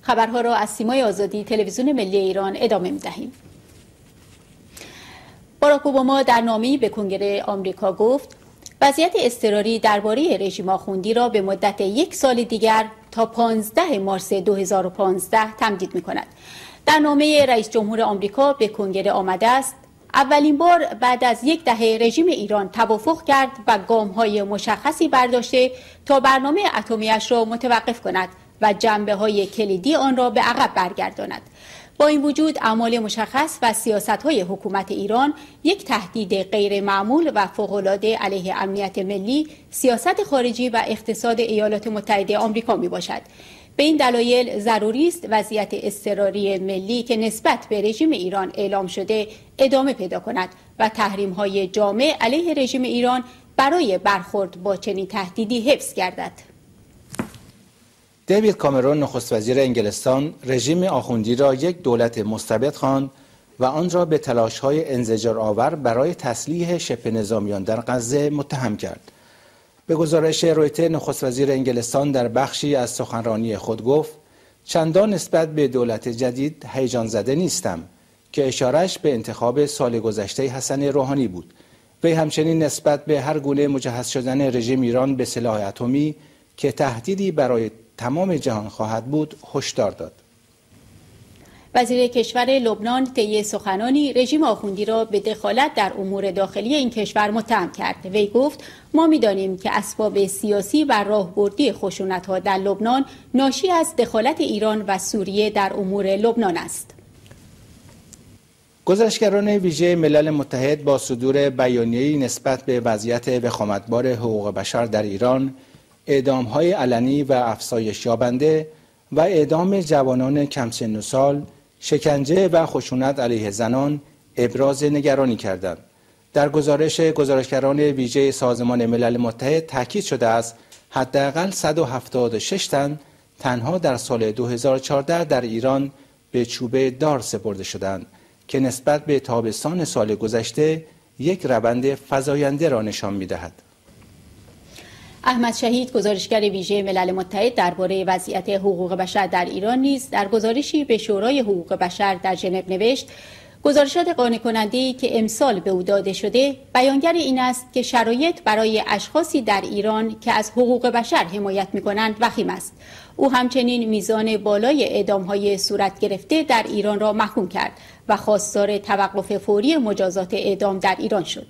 خبرها را از سیمای آزادی تلویزیون ملی ایران ادامه می‌دهیم. باراک اوباما در نامه‌ای به کنگره آمریکا گفت وضعیت اضطراری درباره رژیم آخوندی را به مدت 1 سال دیگر تا 15 مارس 2015 تمدید می‌کند. در نامه رئیس جمهور آمریکا به کنگره آمده است اولین بار بعد از 10 دهه رژیم ایران توافق کرد و گام‌های مشخصی برداشته تا برنامه اتمی‌اش را متوقف کند و جنبه‌های کلیدی آن را به عقب برگرداند. با این وجود اعمال مشخص و سیاست‌های حکومت ایران یک تهدید غیر معمول و فوق‌العاده علیه امنیت ملی، سیاست خارجی و اقتصاد ایالات متحده آمریکا میباشد. به این دلایل ضروری است وضعیت اضطراری ملی که نسبت به رژیم ایران اعلام شده ادامه پیدا کند و تحریم‌های جامع علیه رژیم ایران برای برخورد با چنین تهدیدی حفظ گردد. دیوید کامرون نخست وزیر انگلستان رژیم آخوندی را یک دولت مستبد خواند و آن را به تلاش‌های انزجارآور برای تسلیح شبه نظامیان در غزه متهم کرد. به گزارش رویتر نخست وزیر انگلستان در بخشی از سخنرانی خود گفت چندان نسبت به دولت جدید هیجان زده نیستم که اشارهش به انتخاب سال گذشته حسن روحانی بود. وی همچنین نسبت به هر گونه مجهز شدن رژیم ایران به سلاح اتمی که تهدیدی برای تمام جهان خواهد بود هشدار داد. وزیر کشور لبنان طی سخنانی رژیم آخوندی را به دخالت در امور داخلی این کشور متهم کرد. وی گفت ما می‌دانیم که اسباب سیاسی و راهبردی خشونت‌ها در لبنان ناشی از دخالت ایران و سوریه در امور لبنان است. گزارشگران ویژه ملل متحد با صدور بیانیه‌ای نسبت به وضعیت وخامتبار حقوق بشر در ایران، اعدام‌های علنی و افزایش یابنده و اعدام جوانان کم سن و سال، شکنجه و خشونت علیه زنان ابراز نگرانی کردند. در گزارشگران ویژه سازمان ملل متحد تاکید شده است حداقل 176 تن تنها در سال 2014 در ایران به چوبه دار سپرده شدند که نسبت به تابستان سال گذشته یک روند فزاینده را نشان می‌دهد. احمد شهید گزارشگر ویژه ملل متحد درباره وضعیت حقوق بشر در ایران نیز در گزارشی به شورای حقوق بشر در ژنو نوشت گزارشات قانع کننده‌ای که امسال به او داده شده بیانگر این است که شرایط برای اشخاصی در ایران که از حقوق بشر حمایت می‌کنند وخیم است. او همچنین میزان بالای اعدام‌های صورت گرفته در ایران را محکوم کرد و خواستار توقف فوری مجازات اعدام در ایران شد.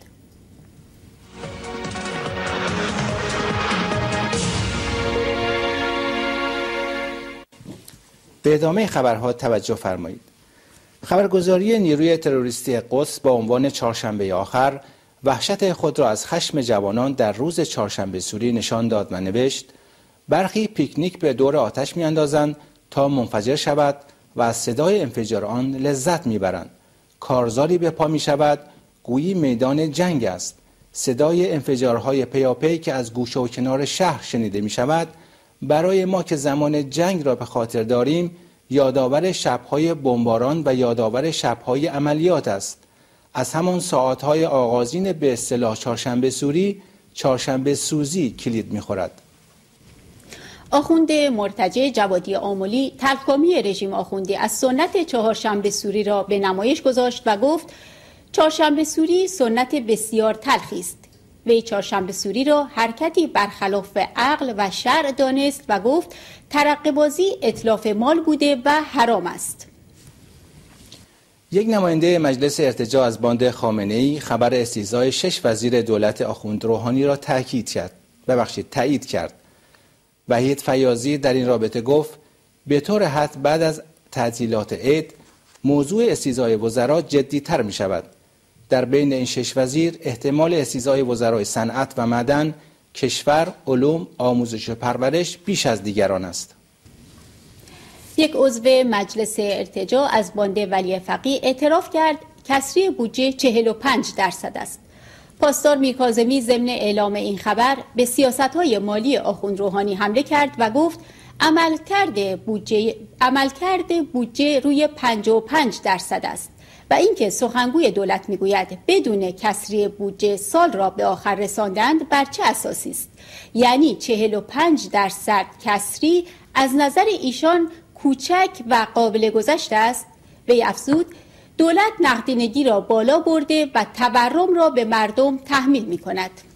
به ادامه خبرها توجه فرمایید. خبرگزاری نیروی تروریستی قدس با عنوان چهارشنبه آخر وحشت خود را از خشم جوانان در روز چهارشنبه سوری نشان داد و نوشت برخی پیکنیک به دور آتش می‌اندازند تا منفجر شود و از صدای انفجار آن لذت می‌برند. کارزاری به پا می‌شود گویی میدان جنگ است. صدای انفجارهای پیاپی که از گوشه و کنار شهر شنیده می‌شود برای ما که زمان جنگ را به خاطر داریم یادآور شب‌های بمباران و یادآور شب‌های عملیات است. از همان ساعت‌های آغازین به اصطلاح چهارشنبه سوری، چهارشنبه سوزی کلید می‌خورد. آخوند مرتجع جوادی آملی تلخکامی رژیم آخوندی از سنت چهارشنبه سوری را به نمایش گذاشت و گفت چهارشنبه سوری سنت بسیار تلخی است. وی چهارشنبه سوری را حرکتی برخلاف عقل و شرع دانست و گفت ترقه‌بازی اتلاف مال بوده و حرام است. یک نماینده مجلس ارتجاع از باند خامنه‌ای خبر استیضاح 6 وزیر دولت آخوند روحانی را تایید کرد. وحید فیاضی در این رابطه گفت به طور حد بعد از تعطیلات عید موضوع استیضاح وزرا جدی‌تر می شود. در بین این 6 وزیر احتمال استیضاح وزرای صنعت و معدن، کشور، علوم، آموزش و پرورش بیش از دیگران است. یک عضو مجلس ارتجاع از باند ولی فقیه اعتراف کرد کسری بودجه 45% است. پاسدار میرکاظمی ضمن اعلام این خبر به سیاست‌های مالی آخوند روحانی حمله کرد و گفت عملکرد بودجه روی 55% است و اینکه سخنگوی دولت میگوید بدون کسری بودجه سال را به آخر رساندند بر چه اساسی است؟ یعنی 45% کسری از نظر ایشان کوچک و قابل گذشت است. وی افزود دولت نقدینگی را بالا برده و تورم را به مردم تحمیل می کند.